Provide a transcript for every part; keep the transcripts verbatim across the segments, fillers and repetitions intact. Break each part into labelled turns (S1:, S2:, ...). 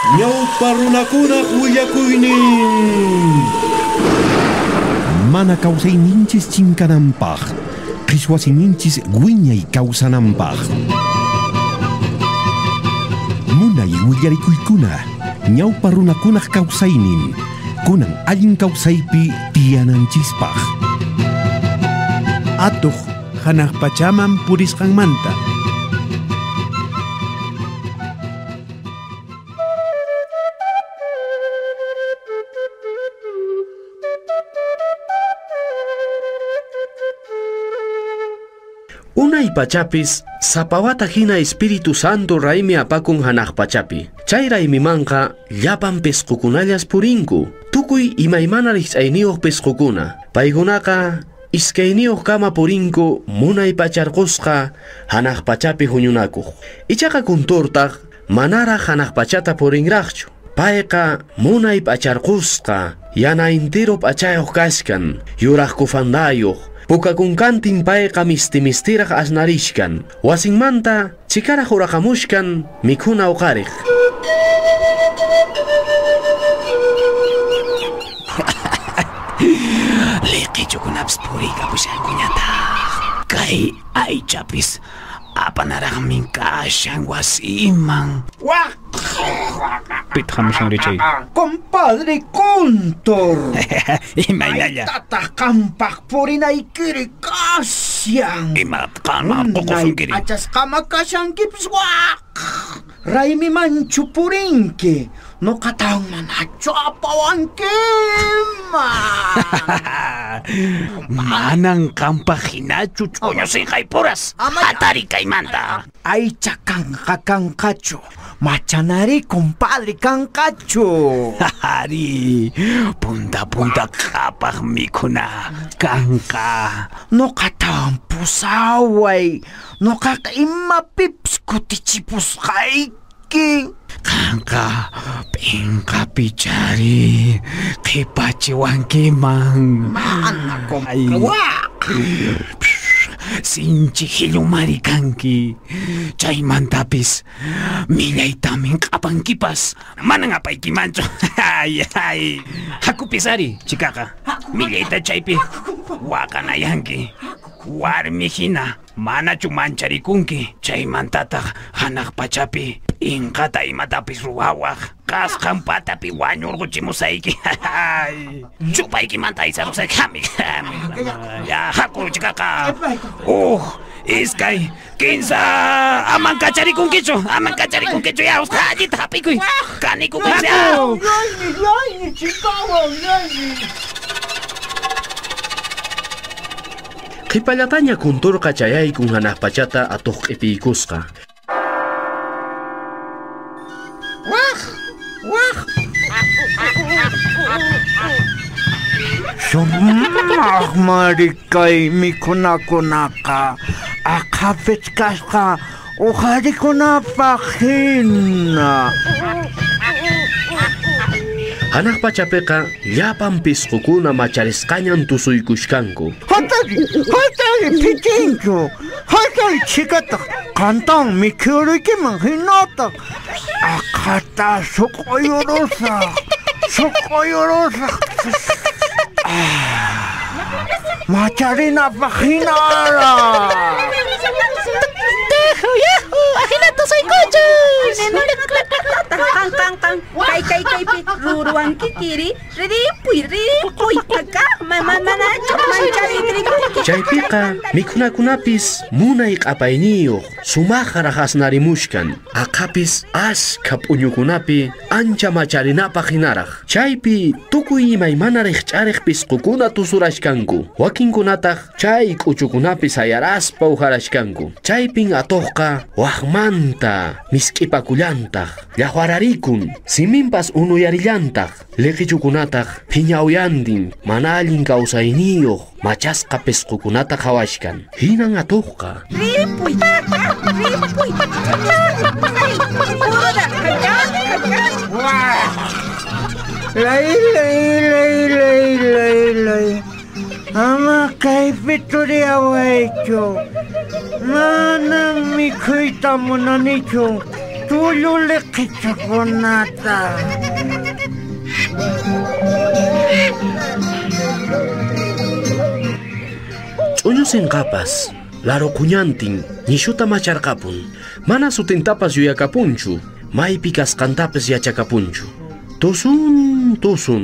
S1: Ñawpa runakunaq willakuynin mana kawsayninchis chinkananpaq, qhichwasiyninchis wiñay kawsananpaq. Munay willarikuykuna ñawpa runakunaq kawsaynin kunan allin kawsaypi tiyananchispaq.
S2: Atuq hanaq pachaman purisqanmanta.
S3: Unay pachapis sapawata hina Espíritu Santo raymi apakun hanaq pachapi. Chay raymimanqa llapan pesqukunallas purinku. Tukuy imaymana riqs'ayniyuq pesqukuna. Paykunaqa iskayniyuq kama purinku munay pacharqusqa hanaq pachapi huñunakuq. Ichaqa kunturtaq manara hanaq pachata purinraqchu. Payqa munay pacharqusqa yana entero pachayuq kashkan, yuraq kufandayuq. Pukakunkantin payqa misti-mistiraq asnarishkan. Wasinmanta chikaraq uraqamushkan mikhuna uqariq.
S4: Liqichukunapis puriykapushkankuñata. Kay aychapis apanaraqmi kashan wasiman.
S5: Waq!
S2: Pitqamushan richay.
S5: Compadre Kuntur.
S4: Imaynalla.
S5: Tatakambaq purinaykiri kasyan.
S4: Ima qama ququsunkiri.
S5: Achas qama kashankipis waq. Raymi manchu purinki. Noqatawn manachu apawankima.
S4: Manan qampaq hinachu ch'uñu sinqay puras. Hatari kaymanta.
S5: Aycha kanqa kanqachu. Machanari compadre kanqachu.
S4: Hari punta punta qapaq mikhuna kanqa.
S5: Noqatawan pusaway. Noqaqa imapips kutichipusqayki.
S4: Kanqa pinqa pichari qhipachiwankiman.
S5: Mana compawaq.
S4: Sinchi hilumari kanki. Chaymantapis millaytamin q'apankipas manan apaykimanchu. Ay ay. Hakupisari chikaqa. Millayta chaypi waqanayanki. Warmi hina manachu mancharikunki. Chaymantataq hanaq pachapi inqata imatapis ruwawaq. Kasqan patapi wañurquchimusayki. Chupaykimanta aysarusayki. Ya hakuru chikaqa. Uh, iskay kinsa aman kacharikunkichu. Aman kacharikunkichu ya usqallita hapikuy. Kanikunkis ya.
S5: Yayni, yayni, chikawan, yayni.
S3: Qhipallataña kunturqa chayaykun hanaq pachata atuq q'ipiykusqa.
S5: Waq! Waq! Sumaq marikay mikhunakunaqa aqhapis kasqa uqarikunapaq hina.
S3: Hanaq pachapiqa llapan pisqukuna macharisqañan tusuykushkanku.
S5: Hatari, hatari pitinku. Hatari chikataq qantan mikhuriykiman hinataq aqhata suquyurusaq. Suquyurusaq. Macharinapaq hinara.
S6: Tejo, yahu, ahina tusuykuchus. Kang kang kang, kay kay kay pi ruruan kikiri, ripuy ripuy kaka, man manacho manchari trigo.
S3: Chaypiqa mikhunakunapis munay q'apayniyuq sumaqa narimushkan. Aqhapis ashka p'uñukunapi ancha macharinapaq hinaraq. Chaypi tukuy imaymana riqch'ariq pisqukuna tusurashkanku. Wakinkunataq chay k'uchukunapi sayaraspa uharashkanku. Chaypin atuqqa waqmanta misk'ipakullantaq. Llaqwararikun siminpas unuyarillantaq. Liqichukunataq phiñawyantin mana allin kawsayniyuq machasqa pisqukunata qhawashkan. Hinan atuqqa
S6: Ripuy, ripuy.
S5: Lay, lay, lay, lay, lay, lay. Ama kay pituriawaychu. Manang mikhuyta munanichu. tululi kichakunata.
S3: Ch'uñusinqapas, larukuñantin, nishuta macharqapun, mana sutintapas yuyakapunchu, maypi kasqantapas yachakapunchu. Tusun, tusun.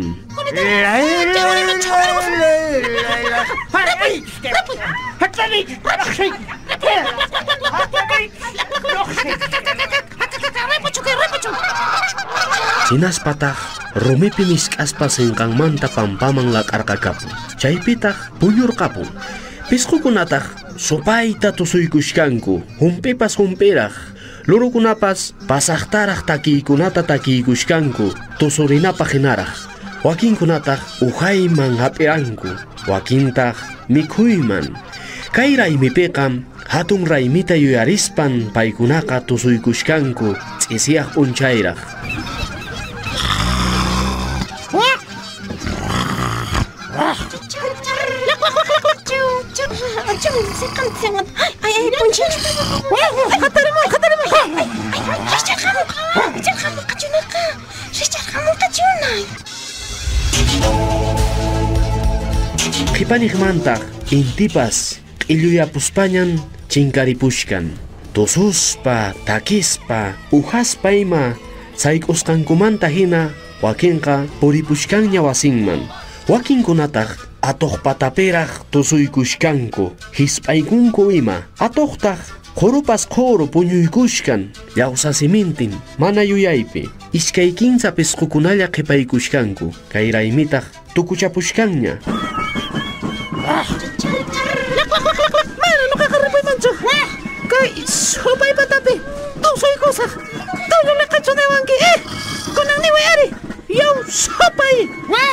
S3: Sinaspataq rumipi misk'aspa sinqanmanta pampaman laq'arqakapun. Chaypitaq puñurqapun. Pisqukunataq supayta tusuykushkanku, humpipas humpiraq. Lurukunapas pasaqtaraq takiykunata takiykushkanku, tusurinapaq hinaraq. Wakinkunataq uhayman hap'iranku, wakintaq mikhuyman. Kay raymipiqam hatun raymita yuyarispan paykunaqa tusuykushkanku ts'isiyaq p'unchayraq.
S6: Ay, ay, punchis. Ay, katarimon, katarimon. Ay, richarqamun. Richarqamun kachunarqa. Richarqamun kachunay.
S3: Qhipanigmantaq intipas q'illuyapuspañan chinkaripushkan. Tususpa, takispa, uhaspa ima sayk'usqankumanta hina wakinqa puripushkanña wasinman. Wakinkunataq atuqpatapiraq tusuykushkanku, hisp'aykunku ima. Atuqtaq qurupas quru puñuykushkan, llawsasimintin, mana yuyaypi. Iskay kinsa pisqukunalla qhipaykushkanku, kay raymitaq tukuchapushkanña.
S6: Mana nuqaqa ripaymanchu. Kay supay patapi tusuykusaq tulluli qachunaywanki. Eh, kunan niway ari, yaw supay.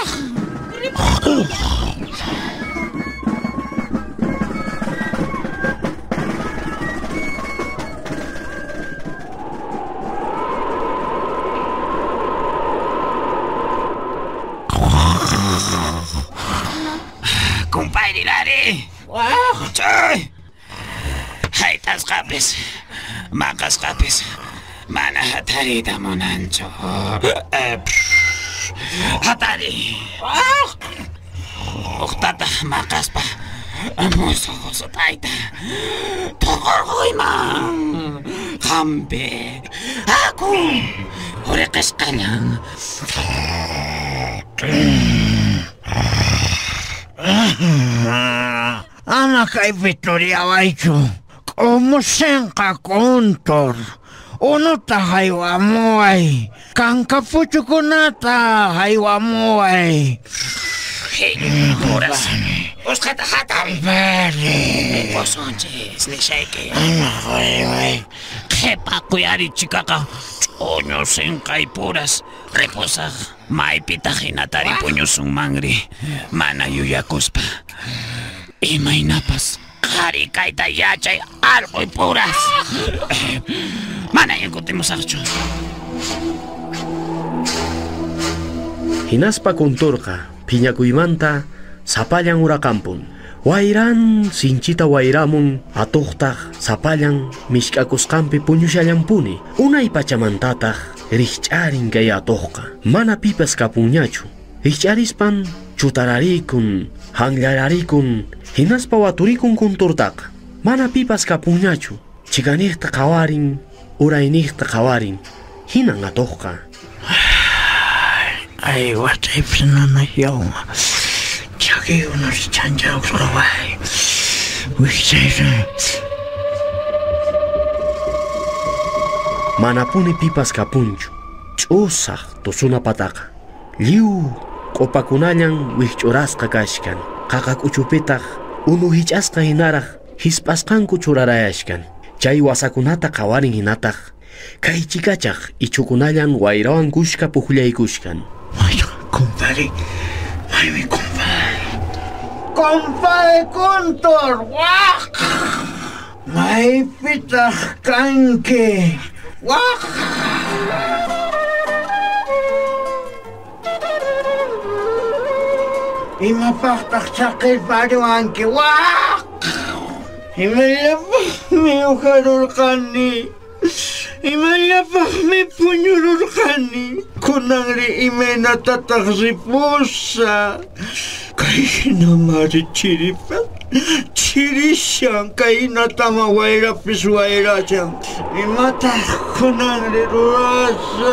S4: Compadre Lari. Choy. Haytas kapis. Makas kapis. Mana hatarita monancho. Hatari. Uktata makaspa. Muso sutaita. Togorgoyman. Kambe. Aku. Orekas kanyang.
S5: Ana kay Victoria Waicho, kumusenka kontor. Unuta haywamuay, kankapuchukunata haywamuay.
S4: Hey, horas. Uskata hatam.
S5: Verde.
S4: Posonches, ni shake.
S5: Ana hayway.
S4: Kepa kuyari chikaka. Choño senkay puras. Reposag. May pitahinatari puñosung mangri. Mana yuyakuspa. Imay napas. Kari kaita yachay arboy puras. Mana yunkutimos archo.
S3: Hinaspa kunturqa phiñakuymanta sapallan urakampun. Wayran sinchita wayramun atuqtaq sapallan misk'akusqanpi puñushallampuni. Unay pachamantataq rikch'arin kay atuqqa. Mana pipas kapunñachu. Rikch'arispan chutararikun, hanllararikun, hinaspa waturikun kunturtaqa. Mana pipas kapunñachu. Chikaniyta qawarin, urayniyta qawarin. Hinan atuqqa.
S5: Ay, watay pinana yauma. Chaki unos chanchaw kaway. Wikchaysa.
S3: Manapuni pipas kapunchu. Ch'usaq tusuna pataqa. Liu q'upakunallan wikch'urasqa kashkan. Qaqak uchupitaq unu hich'asqa hinaraq hisp'asqanku churarayashkan. Chay wasakunata qawarin hinataq. Kay chikachaq ichukunallan wayrawan kushka puqllaykushkan.
S5: Ay, compadre. Ay, mi compadre. Compadre Kuntor. Wak. May pitah kanke. Wak. Imapaktak sakit padiwanki. Wak. Imalap. Miyukarul kani. Imayapaqmi puñururqani. Kunanri imaynatataq ripusa. Kayhinamari chiripas. Chirishan kaynatama wayrapis wayrachan. Imataq kunanri rurasa.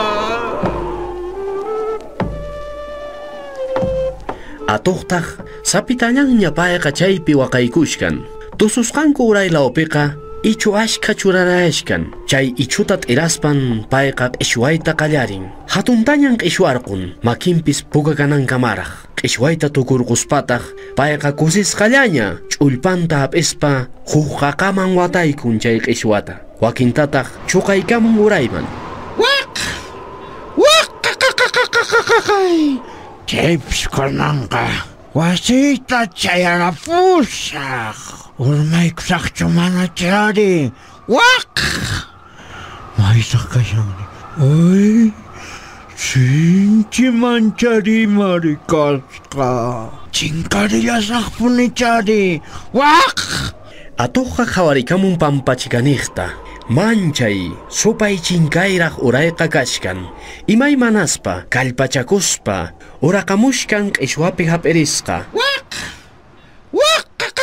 S3: Atuqtaq sapitañanña payqa chaypi waqaykushkan. Tususqanku uraylapiqa ichu ashka churarayashkan. Chay ichuta t'iraspan payqa q'ishwayta qallarin. Hatuntañan q'ishwarqun makinpis pukakanankamaraq. Q'ishwayta tukurquspataq payqa kusisqallaña ch'ullpanta hap'ispa huk qaqaman wataykun chay q'ishwata. Wakintataq chuqaykamun urayman.
S5: Waq! Waq! Qaqaqaqaqaqaqay! Chaypis kunanqa wasita chayarapusaq. Urmaykusaqchu mana chari. Waq! Maysaq kashanri. Ay, sinchi mancharimari kasqa. Chinkarillasaqpuni chari. Waq!
S3: Atuqqa qhawarikamun pampachikaniqta. Manchay, supay chinkayraq urayqa kashkan. Imaymanaspa, kallpachakuspa, uraqamushkan q'ishwapi hap'irisqa.
S5: Waq! Waq!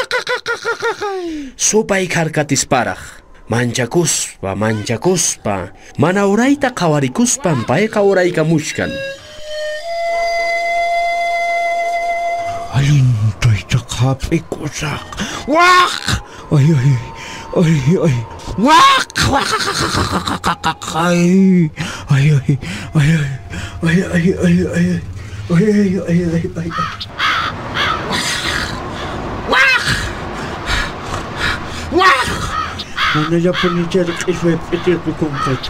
S3: Supay karkatisparaq. Manchakuspa, manchakuspa, mana urayta qhawarikuspan payqa uraykamushkan.
S5: Alintayta qhap'ikusaq. Waq! Ay, ay, ay, ay. Waq! Waq! Ay, ay, ay, ay, ay, ay, ay, ay, ay, ay, ay, ay, ay. Waq! Waq! Mana ya pun cari q'ishway p'itirpi kunqachu.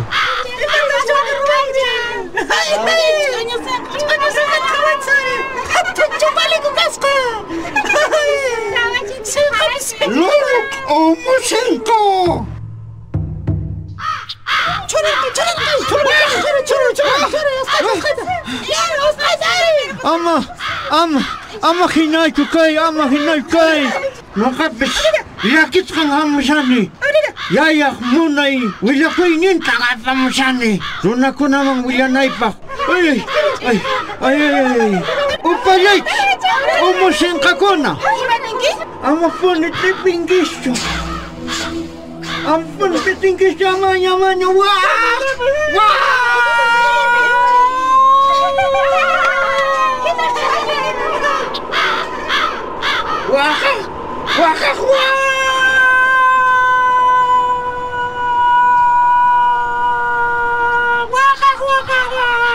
S5: Luluk umusinko! Ama, ama, ama hinay kay, ama hinay kay. Makapis, yakit kang hamusani. Yayak munay, wila ko'y nintangat hamusani. Runa ko namang wila naipak. Ay, ay, ay, ay, ay. Upalay, umusin ka ko na. Ama po nitipinggis. Ampun pitinggis yaman-yaman. Wah! Wah! Wakak! Wakak! Wah! Wakak! Wakak!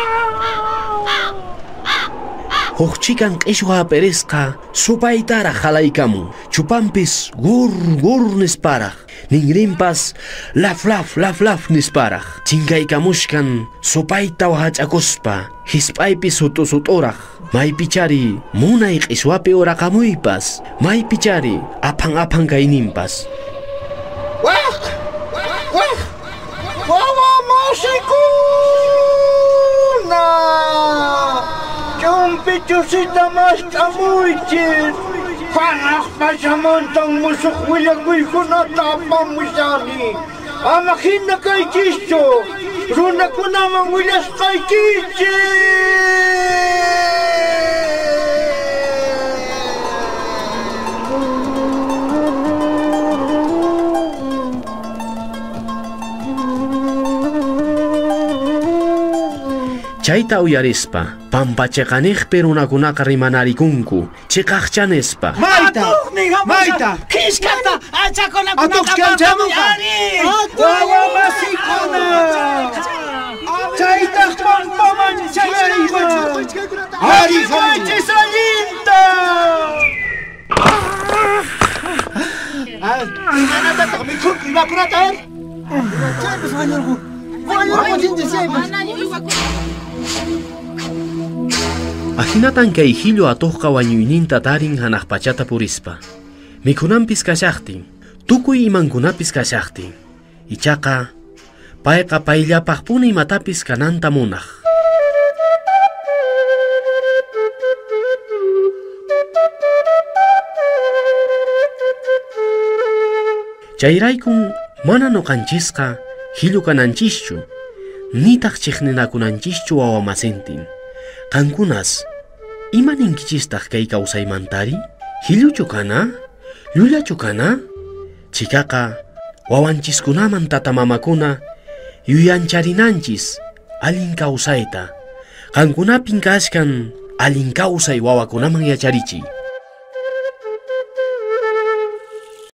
S3: Hukchikan q'ishwa hap'irisqa supaytara halaykamun. Chupanpis gur gur nisparaq. Ningrinpas laf laf laf laf nisparaq. Chinkaykamushkan supayta wahach'akuspa. Hisp'aypis hutusut'uraq. Maypichari munay q'ishwapi uraqamuypas. Maypichari apan apan kayninpas.
S5: Wah! Wah! Wawa masikuna! Chumpichusita mas tamuychis! Panak pa sa montang musok wilagoy ko na tapang musani! Amakin na kay Chisto! Runa ko namang wilas kay Kichis!
S3: Chayta uyarispa, pampacheqaniqpi runakunaqa rimanarikunku, chiqaqchanispa.
S5: Mayta! Mayta!
S4: Kiskata!
S5: Atuqchachamuqa! Wawa masikuna! Chaytaq pampaman chayayman! Arifaychis allinta! Imanataq mikhunki imakunata! Chaypas wañurqu! Wañurqu chinchishaypas!
S3: Ahinatan kay hillu atuqqa wañuyninta tarin hanaq pachata purispa. Mikhunanpis kashaqtin, tukuy imankunapis kashaqtin. Ichaqa, payqa payllapaqpuni imatapis kananta munaq. Chayraykun mana nuqanchisqa hillu kananchischu, nitaq chiqninakunanchischu wawamasintin. Qankunas, imaninkichistaq kay kawsaymantari? Hilluchu kana? Llullachu kana? Chikaqa, wawanchiskunaman tatamamakuna, yuyancharinanchis, allin kawsayta. Qankunapin kashkan, allin kawsay wawakunaman yacharichi.